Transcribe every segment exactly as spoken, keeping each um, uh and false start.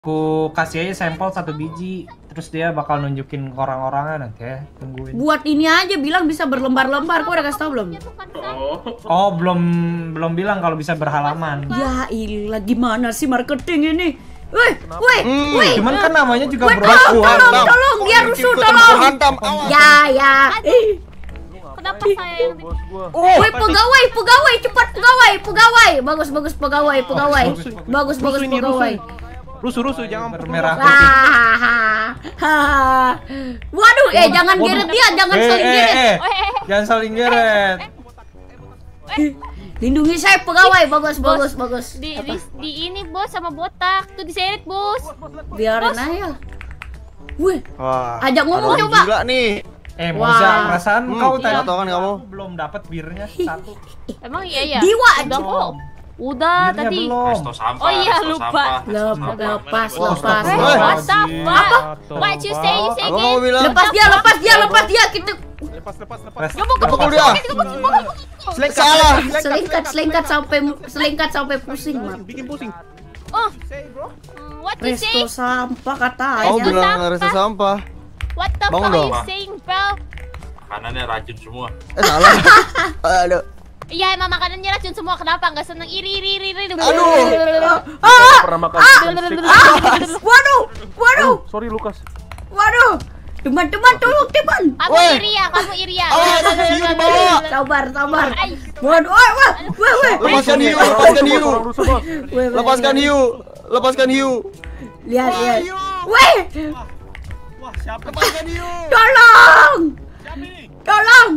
Ku kasih aja sampel satu biji, terus dia bakal nunjukin orang-orangnya nanti ya, tungguin. Buat ini aja bilang bisa berlembar-lembar, kok udah kasih tau belum? Oh, oh belum belum bilang kalau bisa berhalaman. Ya ilah, gimana sih marketing ini? Woi, woi, Hmm, woi. cuman kan namanya juga Woi, bro. tolong, tolong, tolong, dia rusuh, tolong. Ya, ya. Eh. Kenapa saya yang di... Woi, pegawai, pegawai, cepat pegawai, pegawai. Bagus, bagus pegawai, pegawai. Bagus, bagus pegawai. Rusuh-rusuh jangan bermerah putih. Hahaha. Waduh, eh jangan geret dia, jangan Eh, saling eh, geret. eh, jangan saling geret. Lindungi saya pegawai, bagus, bagus, bagus. Di, di, di ini bos sama botak tuh diseret bos. Biarin aja. Wih, Wah, ajak ngomong ada orang coba. gila nih. Eh, Wah. Moza, perasaan Hmm, kau iya. tadi Tahu kan kamu? belum dapat birnya satu. Emang iya ya. Diwa, udah kok. Udah Birnya tadi. belum. Resto sampah. Oh iya, resto lupa. sampah, resto Lepas, sampah. lepas, Oh, lepas. stop. Eh, Woi. what the fuck? What you say, you say Apa again? kamu bilang? Lepas dia, lepas dia, lepas dia. Kita lepas lepas lepas. Res- Gebuk, gebuk, Pukul gebuk, dia. gebuk, gebuk, gebuk. Selengkat. Salah. selingkat, selingkat sampai selingkat sampai pusing, Mat. Bikin pusing. Oh, Say bro. hmm, what you say? Resto sampah Kamu katanya. bilang resto sampah. What the Bangun fuck are you dong. saying, pal? Makanannya racun semua. Eh salah. Aduh. Iya emang makanannya racun semua, kenapa? Nggak seneng iri iri iri iri. Aduh. Ah, Pernah makan ah, waduh, waduh, Sorry Lukas. waduh. Teman-teman, tolong teman. Kamu Woi. iri ya, kamu iri ya. Awas, hiu di bawah. Sabar, sabar. Ay. Waduh, wah, wah, wah, wah. Lepaskan hiu, lepaskan hiu. Orang rusuh bos. Weh, weh, Lepaskan weh. hiu. Lepaskan hiu. Lihat, lihat. hiu. Weh, Lepaskan hiu. tolong. Tolong.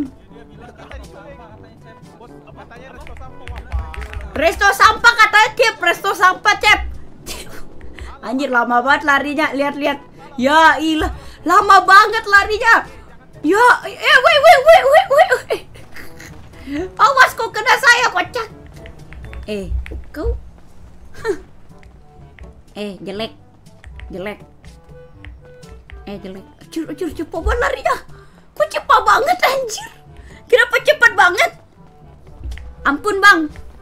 Resto sampah katanya, Cep. Resto sampah, Cep. Anjir, lama banget larinya. Lihat, lihat. Ya ilah, lama banget larinya. Ya, eh, weh, weh, weh, weh, weh, weh. Awas kau kena saya, kocak. Eh, kau. Hah. Eh, jelek. Jelek. Eh, jelek. Acur, acur, cepat banget larinya. Kok cepat banget, anjir. Kenapa cepat banget? Ampun, Bang.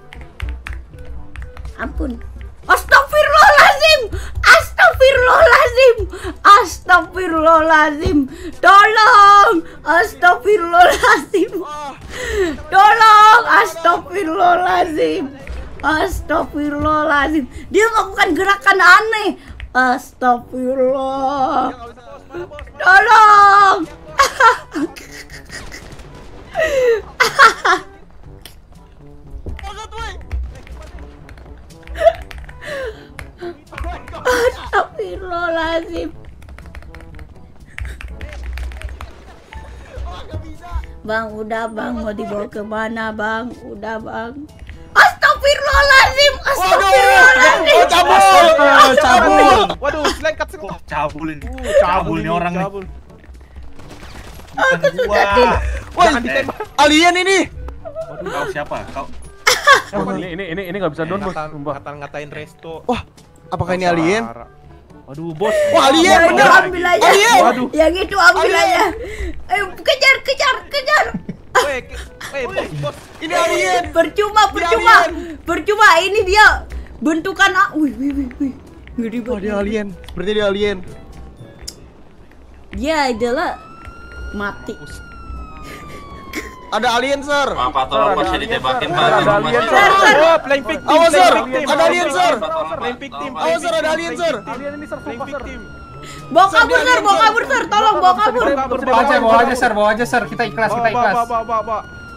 Ampun. Astagfirullahaladzim. Astagfirullahaladzim. Astagfirullahaladzim. Tolong. Astagfirullahaladzim. Tolong. Astagfirullahaladzim. Astagfirullahaladzim. Dia melakukan gerakan aneh. Astagfirullah. Tolong. Astagfirullahaladzim. Bang, udah bang, mau dibawa kemana bang? Udah bang. Astagfirullahaladzim. Astagfirullahaladzim. Oh, cabul. Oh, cabul. Waduh, selengkat selengkat. Cabul ini. Uh, Cabul nih orang nih. cabul. Wah. Woi, Eh, alien ini. kau siapa? Kau Ini ini ini ini nggak bisa down bos. Sumpah. Ngatain resto. Wah, apakah ini alien? Waduh bos. Wah, alien Yang itu bener. ambil aja. Alien. Waduh. Yang itu ambil Alien. aja. Eh, kejar, kejar, kejar. Weh, weh, bos, bos. Ini alien. Percuma, percuma. Percuma, ini dia bentukan ah. Wih, wih, wih, wih. Ngeri Oh, banget. dia alien. Seperti dia alien. Dia adalah mati. Ada alien, Sir. apa tolong masih ditembakin Sir, Pak? ada Tolong alien, masih. Sir. Oh, playing victim. Awas, playing Sir. victim. Ada alien, Sir. Playing victim. Awas, Sir, ada alien, Sir. Alien ini Sir, Playing sumpah Sir. victim. Bawa kabur, Sir, bawa kabur, Sir. Tolong bawa kabur. Bawa aja, bawa aja, Sir, bawa aja, Sir. Kita ikhlas, kita Bawa, ikhlas. bawa, bawa, bawa, bawa.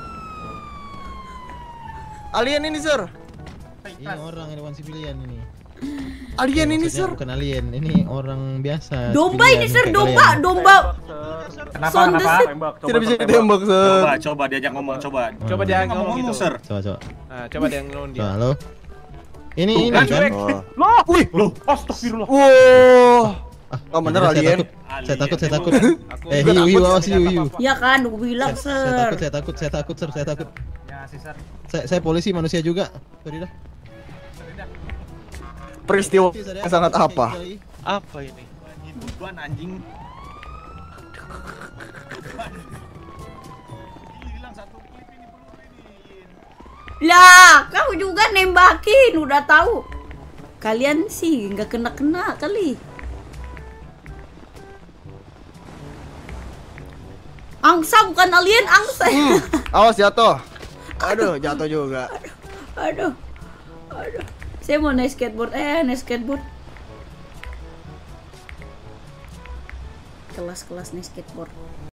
Alien ini, Sir. Ini orang hewan sipilian ini. Alien ini, Maksudnya Sir. bukan alien, ini orang biasa. Domba ini, sipilian Sir, kayak domba, kalian. domba. Kenapa, Sondes. kenapa? Tembak, coba Tidak bisa tembak. ditembak, Sir. Coba, coba diajak ngomong, coba. Coba dia ngomong Ngomong, gitu. Sir. Coba, coba. Nah, coba dia ngomong dia. Coba, halo. Ini Tuh, ini kan, kan. cuek. Oh. Loh, Wih. loh, astagfirullah. Wow. Ah, Oh, bener saya alien. takut. Saya takut, saya takut. Aku Eh, juga hiu, hiu, takut, awas tidak hiu, hiu. apa-apa. Ya kan, aku bilang, Saya, saya Sir. takut, saya takut, saya takut, Sir, saya takut. Ya, sih, Sir. Saya, saya polisi manusia juga. Sorry dah. Peristiwa yang sangat apa? Apa ini? Buan anjing. Hilang satu klip ini peluru ini. Lah, kau juga nembakin, udah tahu. Kalian sih nggak kena-kena kali. Angsa bukan alien, angsa. Hmm, awas jatuh. Aduh, jatuh juga. Aduh, aduh. Saya mau naik skateboard, eh naik skateboard. Kelas-kelas naik skateboard.